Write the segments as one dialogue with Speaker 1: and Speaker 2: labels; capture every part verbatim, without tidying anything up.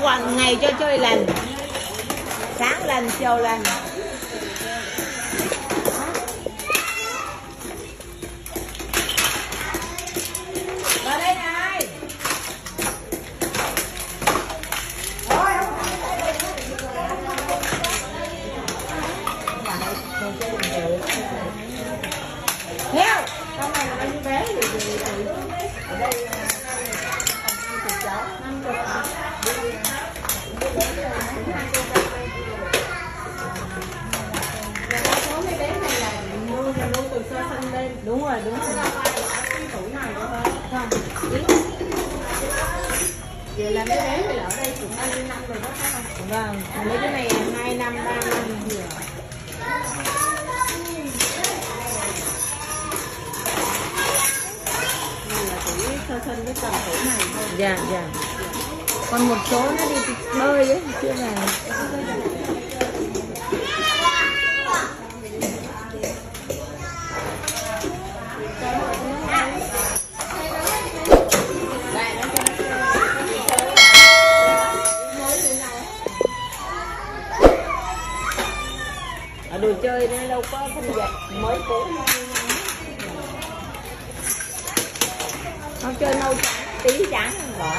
Speaker 1: quanh ngày cho chơi lần, sáng lần chiều lần. Vào đây này. Theo con này là bao nhiêu bé thì ở đây cháu năm chục hả? Số mấy bé này là nuôi là nuôi từ sơ sinh lên. Đúng rồi, đúng rồi. Tuổi này thôi không? Vậy là mấy bé này ở đây cũng bao nhiêu năm rồi đó phải không? Vâng, mấy cái này hai năm, ba năm gì rồi. Sơ sinh với tầm tuổi này thôi. Dạ, dạ. Còn một số nó đi bơi ấy, chưa vào. Ở đồ chơi nó đâu có phân vật mới cũ. Không chơi nâu tí trắng bỏ.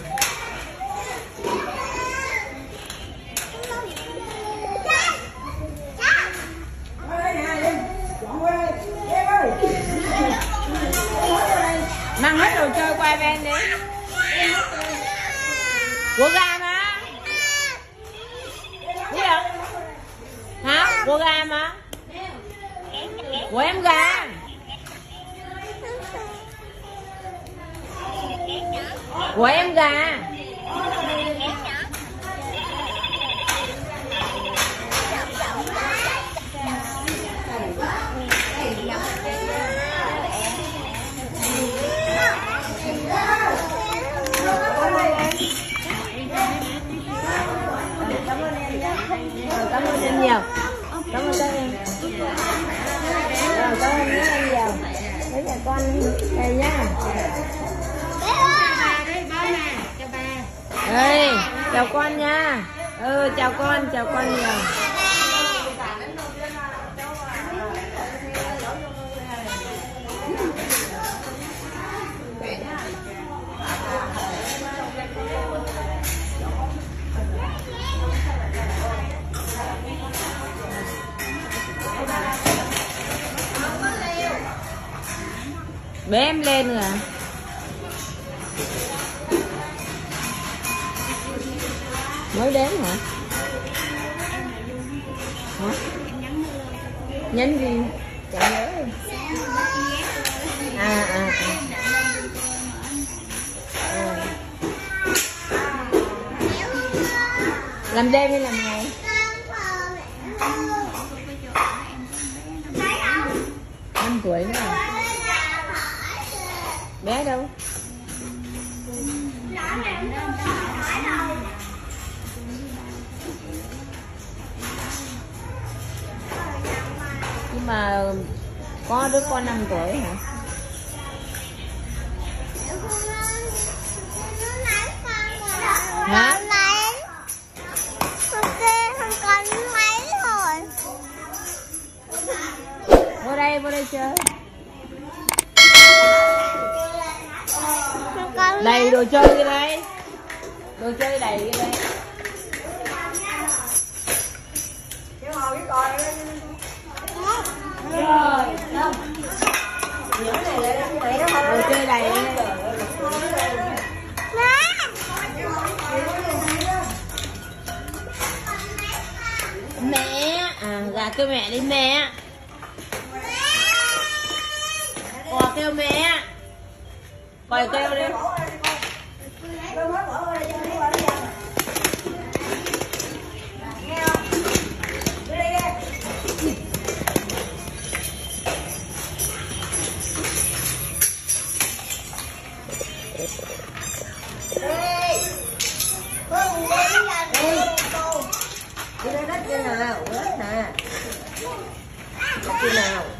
Speaker 1: Mang hết đồ chơi qua bên đi. Của gà mà. Gì vậy? Hả? Của gà mà. Của em gà. Của em gà. Cảm ơn em nhiều. Cảm ơn các em. Rồi, cảm ơn em nhiều. Mấy mẹ con đây nhá. Đây, chào con nha. Ừ, chào con, chào con nhiều. Bé em lên rồi à? Mới đến hả? Hả? Nhánh gì? Chẳng nhớ. À à à. À. Làm đêm hay làm ngày? Năm tuổi nữa à? Bé đâu? Nhưng mà có đứa con năm tuổi hả? Hả? Vô đây, vô đây chơi. Đầy đồ chơi cái đây. Đồ chơi đầy cái đây. Rồi, đâu? Đồ chơi đầy đây. Mẹ, à gà kêu mẹ đi mẹ. Cò kêu mẹ. Còi kêu đi. Đi đây đất trên nào, đất nè. Đất trên nào.